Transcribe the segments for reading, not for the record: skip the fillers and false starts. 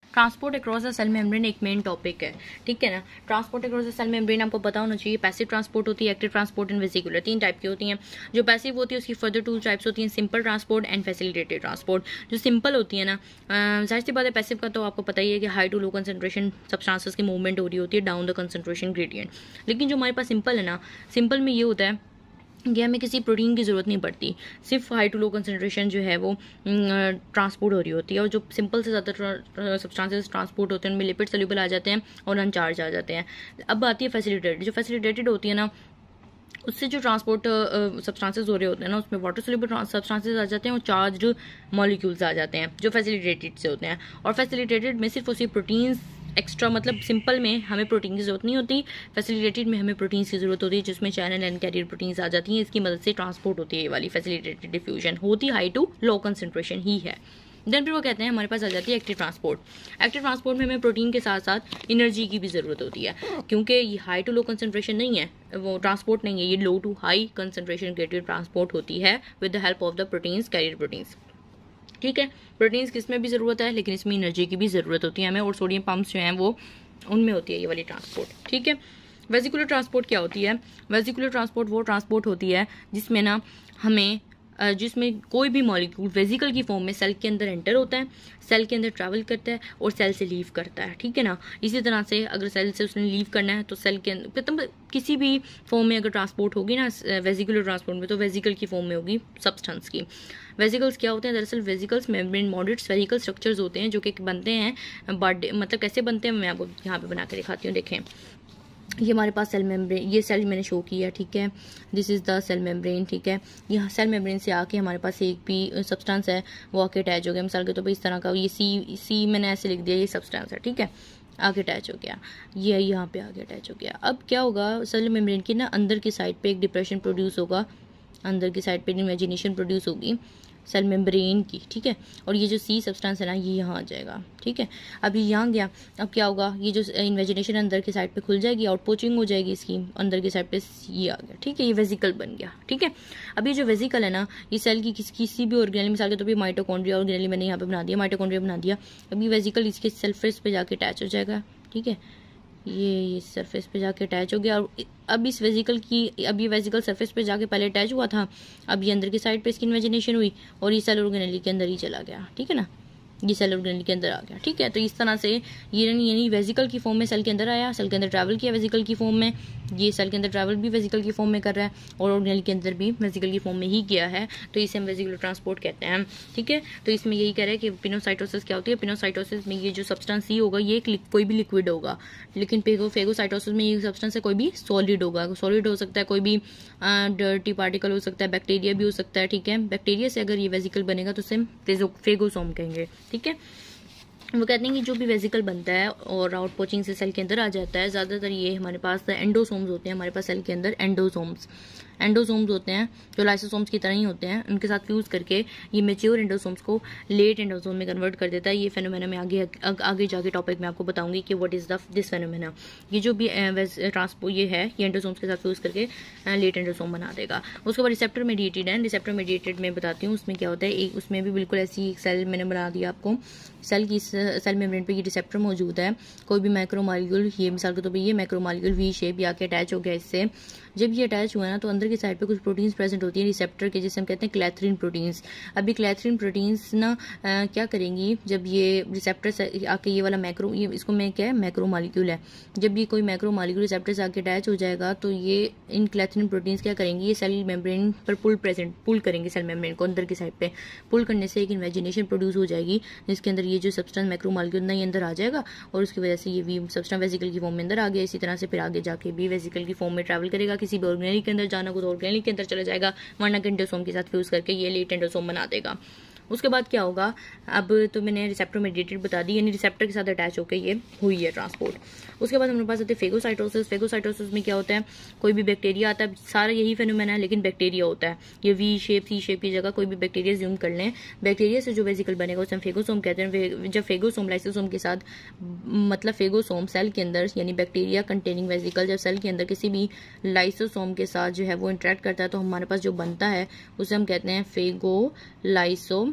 Transport across the cell membrane एक main topic है, ठीक है ना। Transport across the cell membrane आपको पता होना चाहिए। पैसिव ट्रांसपोर्ट होती है, active transport and vesicular, 3 type की होती हैं। जो पैसिव होती है उसकी फर्दर 2 टाइप्स होती हैं, simple transport and facilitated transport. जो सिंपल होती है ना, जाहिर सी बात है पैसिव का तो आपको पता ही है कि high to low concentration substances की मूवमेंट हो रही होती है डाउन द कंसंट्रेशन ग्रेडियंट। लेकिन जो हमारे पास सिंपल है ना, सिंपल में ये होता है कि हमें किसी प्रोटीन की ज़रूरत नहीं पड़ती, सिर्फ हाई टू लो कंसंट्रेशन जो है वो ट्रांसपोर्ट हो रही होती है। और जो सिंपल से ज़्यादा सब्सटेंसेस ट्रांसपोर्ट होते हैं उनमें लिपिड सोल्यूबल आ जाते हैं और अनचार्ज आ जाते हैं। अब आती है फैसिलिटेटेड। जो फैसिलिटेटेड होती है ना, उससे जो ट्रांसपोर्ट सब्सटेंसेस हो रहे होते हैं ना, उसमें वाटर सोल्यूबल सब्सटेंसेस आ जाते हैं और चार्ज्ड मॉलिक्यूल्स आ जाते हैं जो फैसिलिटेटेड से होते हैं। और फैसिलिटेटेड में सिर्फ उसी प्रोटीन्स एक्स्ट्रा, मतलब सिंपल में हमें प्रोटीन की जरूरत नहीं होती, फैसिलिटेटेड में हमें प्रोटीन्स की जरूरत होती है, जिसमें चैनल एंड कैरियर प्रोटीन्स आ जाती हैं। इसकी मदद से ट्रांसपोर्ट होती है। ये वाली फैसिलिटेटेड डिफ्यूजन होती हाई टू लो कंसंट्रेशन ही है। देन फिर वो कहते हैं हमारे पास आ जाती है एक्टिव ट्रांसपोर्ट। एक्टिव ट्रांसपोर्ट में हमें प्रोटीन के साथ साथ एनर्जी की भी जरूरत होती है, क्योंकि ये हाई टू लो कंसंट्रेशन नहीं है, वो ट्रांसपोर्ट नहीं है, ये low to high concentration graded transport होती है with the help of the proteins, carrier proteins, ठीक है। प्रोटीन्स किसमें भी जरूरत है, लेकिन इसमें एनर्जी की भी जरूरत होती है हमें, और सोडियम पंप्स जो हैं वो उनमें होती है ये वाली ट्रांसपोर्ट, ठीक है। वेसिकुलर ट्रांसपोर्ट क्या होती है? वेसिकुलर ट्रांसपोर्ट वो ट्रांसपोर्ट होती है जिसमें ना हमें जिसमें कोई भी मॉलिक्यूल वेसिकल की फॉर्म में सेल के अंदर एंटर होता है, सेल के अंदर ट्रैवल करता है और सेल से लीव करता है, ठीक है ना। इसी तरह से अगर सेल से उसने लीव करना है तो सेल के अंदर किसी भी फॉर्म में अगर ट्रांसपोर्ट होगी ना वेसिकुलर ट्रांसपोर्ट में, तो वेसिकल की फॉर्म में होगी सब्सटेंस की। वेसिकल्स क्या होते हैं? दरअसल vesicles membrane moderate spherical structures होते हैं जो कि बनते हैं मतलब कैसे बनते हैं मैं आपको यहाँ पे बना के दिखाती हूँ। देखें, ये हमारे पास सेल मेम्ब्रेन, ये सेल मैंने शो किया, ठीक है। This is the cell membrane, ठीक है। यहाँ सेल मेम्ब्रेन से आके हमारे पास एक भी सब्सटेंस है वो आके अटैच हो गया। मिसाल के तौर पर इस तरह का ये सी मैंने ऐसे लिख दिया, ये सब्सटेंस है, ठीक है, आगे अटैच हो गया, ये यहाँ पे आगे अटैच हो गया। अब क्या होगा, सेल मेम्ब्रेन की ना अंदर की साइड पे एक डिप्रेशन प्रोड्यूस होगा, अंदर की साइड पे इमेजिनेशन प्रोड्यूस होगी सेल मेम्ब्रेन की, ठीक है। और ये जो सी सब्सटेंस है ना, ये यहाँ आ जाएगा, ठीक है। अब ये यहाँ गया, अब क्या होगा, ये जो इन्वेजिनेशन अंदर की साइड पे खुल जाएगी, आउट पोचिंग हो जाएगी इसकी, अंदर की साइड पे ये आ गया, ठीक है, ये वेसिकल बन गया, ठीक है। अब ये जो वेसिकल है ना, ये सेल की किसी भी ऑर्गेनेल, मिसाल के तौर पर माइटोकॉन्ड्रिया ऑर्गेनेल मैंने यहाँ पे बना दिया, माइटोकॉन्ड्रिया बना दिया। अब ये वेसिकल इसके सरफेस पे जाके अटैच हो जाएगा, ठीक है, ये सरफेस पे जाके अटैच हो गया। और अब इस वेसिकल की, अब ये वेसिकल सरफेस पे जाके पहले अटैच हुआ था, अब ये अंदर की साइड पे इसकी इन्वेजिनेशन हुई और ये सेल ऑर्गेनेल के अंदर ही चला गया, ठीक है ना, ये सेल ऑर्गेनेल के अंदर आ गया, ठीक है। तो इस तरह से ये यानी वेसिकल की फॉर्म में सेल के अंदर आया, सेल के अंदर ट्रैवल किया वेसिकल की फॉर्म में, ये सेल के अंदर ट्रैवल भी वेसिकल की फॉर्म में कर रहा है और ऑर्गेनेल के अंदर भी वेसिकल की फॉर्म में ही किया है, तो इसे हम वेसिकुलर ट्रांसपोर्ट कहते हैं, ठीक है। तो इसमें यही कह रहा है कि पिनोसाइटोसिस क्या होती है। पिनोसाइटोसिस में ये जो सब्सटेंस सी होगा ये कोई भी लिक्विड होगा, लेकिन फेगोसाइटोसिस में ये सब्सटेंस है कोई भी सॉलिड होगा। सॉलिड हो सकता है, कोई भी डर्टी पार्टिकल हो सकता है, बैक्टीरिया भी हो सकता है, ठीक है। बैक्टीरिया से अगर ये वेसिकल बनेगा तो उसे फेगोसोम कहेंगे, ठीक है। वो कहते हैं कि जो भी वेसिकल बनता है और आउट पोचिंग से सेल के अंदर आ जाता है, ज़्यादातर ये हमारे पास एंडोसोम्स होते हैं, हमारे पास सेल के अंदर एंडोसोम्स होते हैं जो लाइसोसोम्स की तरह ही होते हैं, उनके साथ फ्यूज करके ये मेच्योर एंडोसोम्स को लेट एंडोसोम में कन्वर्ट कर देता है। ये फेनोमेना में आगे जाके टॉपिक में आपको बताऊंगी कि व्हाट इज दिस फेनोमेना। ये जो भी ट्रांसपोर्ट ये है, ये एंडोसोम्स के साथ फ्यूज करके लेट एंडोसोम बना देगा। उसके बाद रिसेप्टर मेडिएटेड है, रिसेप्टर मेडिएटेड में बताती हूँ उसमें क्या होता है। एक उसमें भी बिल्कुल ऐसी एक सेल मैंने बना दिया आपको, सेल मेम्ब्रेन पे ये रिसेप्टर मौजूद है। कोई भी मैक्रोमॉलिक्यूल, ये मिसाल के तौर पे ये मैक्रोमॉलिक्यूल वी शेप आके अटैच हो गया इससे, जब ये अटैच हुआ ना तो अंदर की साइड पे कुछ प्रोटीन्स प्रेजेंट होती है रिसेप्टर के, जिसे हम कहते हैं क्लैथरिन प्रोटीन्स। अभी क्लैथरिन प्रोटीन्स ना क्या करेंगी, जब ये रिसेप्टर से आके ये वाला मैक्रो, ये इसको मैं क्या है मैक्रोमॉलिक्यूल है, जब ये कोई मैक्रोमॉलिक्यूल रिसेप्टर से आके अटैच हो जाएगा तो ये इन क्लैथरिन प्रोटीन्स क्या करेंगी, ये सेल मेम्ब्रेन पर पुल करेंगे, सेल मेम्ब्रेन को अंदर की साइड पे पुल करने से एक इन्वेजिनेशन प्रोड्यूस हो जाएगी, जिसके अंदर ये जो सब्सटेंस मैक्रोमॉलिक्यूल ना ये अंदर आ जाएगा और उसकी वजह से ये भी सब्सटेंस वेसिकल की फॉर्म में अंदर आ गया। इसी तरह से फिर आगे जाके भी वेसिकल की फॉर्म में ट्रैवल करेगा, किसी भी ऑर्गेनेल के अंदर जाना को तो ऑर्गेनेल के अंदर चला जाएगा, वरना एंडोसोम के साथ फ्यूज करके ये लेट एंडोसोम बना देगा। उसके बाद क्या होगा, अब तो मैंने रिसेप्टर मेडिएटेड बता दी, यानी रिसेप्टर के साथ अटैच होकर ये हुई है ट्रांसपोर्ट। उसके बाद हमारे पास आते हैं फेगोसाइटोसिस। फेगोसाइटोसिस में क्या होता है, कोई भी बैक्टीरिया आता है, सारा यही फेनोमेना है लेकिन बैक्टीरिया होता है। ये वी शेप सी शेप की जगह कोई भी बैक्टीरिया ज्यूम कर लें, बैक्टीरिया से जो वेसिकल बनेगा उसे हम फेगोसोम कहते हैं। जब फेगोसोम लाइसोसोम के साथ, मतलब फेगोसोम सेल के अंदर यानी बैक्टीरिया कंटेनिंग वेसिकल जब सेल के अंदर किसी भी लाइसोसोम के साथ जो है वो इंटरेक्ट करता है तो हमारे पास जो बनता है उसे हम कहते हैं फेगोलाइसोम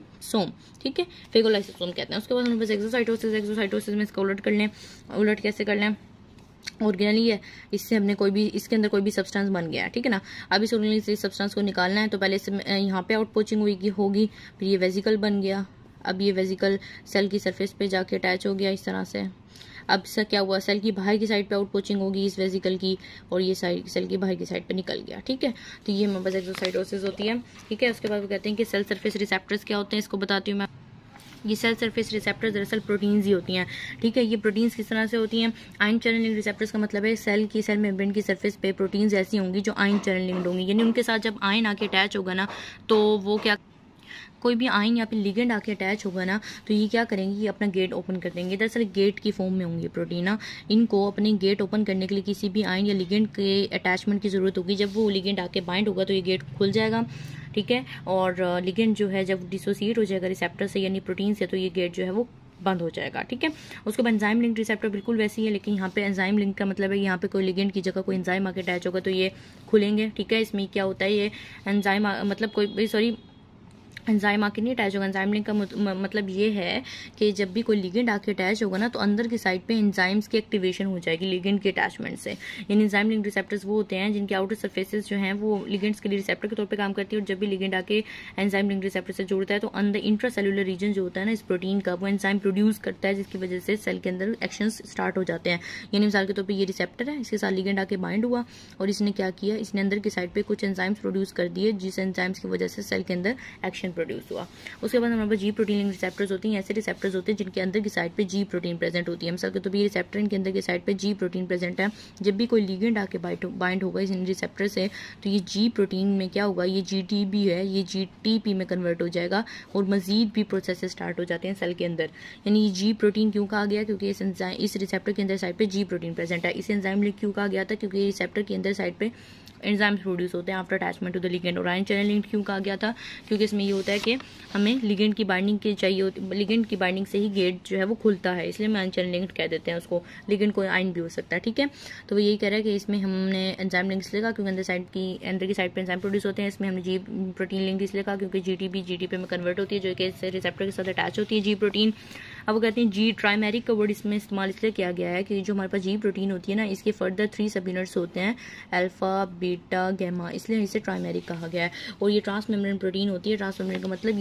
लाइसोसोम, ठीक है, फेगोलाइसोसोम कहते हैं। उसके बाद हमारे पास एक्सोसाइटोसिस, एक्सोसाइटोसिस में इसका उलट कर लें, उलट कैसे कर लें, ऑर्गेनली है, इससे हमने कोई भी, इसके अंदर कोई भी सब्सटेंस बन गया है, ठीक है ना। अब इस ऑर्गेनली से सब्सटेंस को निकालना है, तो पहले इससे यहाँ पे आउट पोचिंग होगी, फिर ये वेजिकल बन गया। अब ये वेजिकल सेल की सरफेस पे जाके अटैच हो गया इस तरह से। अब इससे क्या हुआ, सेल की बाहर की साइड पे आउट पोचिंग होगी इस वेजिकल की, और ये साइड सेल की बाहर की साइड पे निकल गया, ठीक है। तो ये हमारे पास एक्सोसाइटोसिस होती है, ठीक है। उसके बाद वो कहते हैं कि सेल सरफेस रिसेप्टर्स क्या होते हैं, इसको बताती हूँ मैं। ये सेल सरफेस रिसेप्टर्स दरअसल प्रोटीन्स ही होती हैं, ठीक है। ये प्रोटीन्स किस तरह से होती हैं, आयन चैनल लिंक रिसेप्टर्स का मतलब है सेल मेम्ब्रेन की सरफेस पे प्रोटीन्स ऐसी होंगी जो आयन चैनल लिंक्ड होंगी, यानी उनके साथ जब आयन आके अटैच होगा ना, तो वो क्या, कोई भी आयन या फिर लिगेंड आके अटैच होगा ना, तो ये क्या करेंगे, ये अपना गेट ओपन कर देंगे। दरअसल गेट की फॉर्म में होंगे प्रोटीन ना, इनको अपने गेट ओपन करने के लिए किसी भी आयन या लिगेंड के अटैचमेंट की जरूरत होगी। जब वो लिगेंड आके बाइंड होगा तो ये गेट खुल जाएगा, ठीक है। और लिगेंड जो है जब डिसोसिएट हो जाएगा रिसेप्टर से यानी प्रोटीन से, तो ये गेट जो है वो बंद हो जाएगा, ठीक है। उसके बाद एंजाइम लिंक रिसेप्टर बिल्कुल वैसी है, लेकिन यहाँ पे एंजाइम लिंक का मतलब है यहाँ पे कोई लिगेंड की जगह कोई एंजाइम आके अटैच होगा तो ये खुलेंगे, ठीक है। इसमें क्या होता है, ये एंजाइम मतलब कोई सॉरी एंजाइम आके नहीं अटैच होगा। एंजाइम लिंक का मतलब ये है कि जब भी कोई लिगेंड आके अटैच होगा ना, तो अंदर की साइड पे एंजाइम्स की एक्टिवेशन हो जाएगी लिगेंड के अटैचमेंट से। यानी एंजाइम लिंक रिसेप्टर्स वो होते हैं जिनके आउटर सरफेसेस जो हैं वो लिगेंड्स के लिए रिसेप्टर के तौर पे काम करती है, और जब भी लिगेंड आके एंजाइम लिंक रिसेप्टर से जुड़ता है तो अंदर इंट्रासेलुलर रीजन जो होता है ना इस प्रोटीन का, वो एंजाइम प्रोड्यूस करता है, जिसकी वजह से सेल के अंदर एक्शन स्टार्ट हो जाते हैं। यानी मिसाल के तौर पर ये रिसेप्टर है, इसके साथ लिगेंड आके बाइंड हुआ और इसने क्या किया, इसने अंदर की साइड पे कुछ एंजाइम्स प्रोड्यूस कर दिए, जिस एंजाइम्स की वजह से सेल के अंदर एक्शन प्रोड्यूस हुआ। उसके बाद हमारे पास जी प्रोटीन लिंक रिसेप्टर्स होती हैं। ऐसे रिसेप्टर्स होते हैं जिनके अंदर की साइड पे जी प्रोटीन प्रेजेंट होती है। मिसाल के तौर पे ये रिसेप्टर इनके अंदर की साइड पे जी प्रोटीन प्रेजेंट है। जब भी कोई लिगेंड आके बाइंड होगा इस रिसेप्टर से, तो ये जी प्रोटीन में क्या होगा, ये जीटीबी है, ये जीटीपी में कन्वर्ट हो जाएगा और मजीद भी प्रोसेस स्टार्ट हो जाते हैं सेल के अंदर। यानी ये जी प्रोटीन क्यों कहा गया, क्योंकि इस रिसेप्टर के अंदर साइड पे जी प्रोटीन प्रेजेंट है। इसे एंजाइम लिंक क्यों कहा गया था, क्योंकि रिसेप्टर के अंदर साइड पे एंजाइम्स प्रोड्यूस होते हैं after attachment to the ligand. और आयन चैनल लिंक क्यों कहा गया था, क्योंकि इसमें ये होता है कि हमें लिगेंड की बाइंडिंग की चाहिए होती, लिगेंड की बाइंडिंग से ही गेट जो है वो खुलता है, इसलिए हम आयन चैनल लिंक कह देते हैं उसको। लिगेंड कोई आयन भी हो सकता है, ठीक है। तो वो यही कह रहा है कि इसमें हमने एंजाइम लिंक्स लिखा क्योंकि अंदर की साइड पे एंजाइम प्रोड्यूस होते हैं। इसमें हमने जी प्रोटीन लिंक इसलिए कहा क्योंकि जीटीपी में कन्वर्ट होती है, जो कि इससे रिसेप्टर के साथ अटैच होती है जी प्रोटीन। अब वो कहते हैं जी ट्राइमेरिक का वर्ड इसमें इस्तेमाल इसलिए किया गया है कि जो हमारे पास जी प्रोटीन होती है ना, इसके फर्दर 3 सब यूनिट्स होते हैं, अल्फा, बीटा, गैमा, इसलिए इसे ट्राइमेरिक कहा गया है। और ये ट्रांसमेम्ब्रेन प्रोटीन होती है। ट्रांसमेम्ब्रेन का मतलब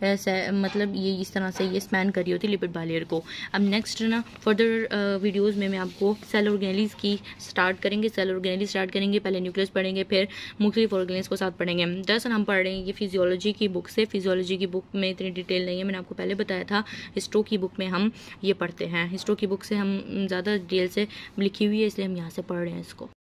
ये इस तरह से ये स्पैन कर रही होती है लिपिड बाइलेयर को। अब नेक्स्ट ना फर्दर वीडियोस में मैं आपको सेल ऑर्गेनेलिस की स्टार्ट करेंगे, सेल ऑर्गेनेलिस स्टार्ट करेंगे, पहले न्यूक्लियस पढ़ेंगे, फिर मुख्तलिफ ऑर्गेनेलिस को साथ पढ़ेंगे। दरअसल हम पढ़ रहे हैं ये फिजियोलॉजी की बुक से। फिजियोलॉजी की बुक में इतनी डिटेल नहीं है, मैंने आपको पहले बताया था। हिस्टो की बुक में हम ये पढ़ते हैं, हिस्टो की बुक से हम ज़्यादा डिटेल से लिखी हुई है, इसलिए हम यहाँ से पढ़ रहे हैं इसको।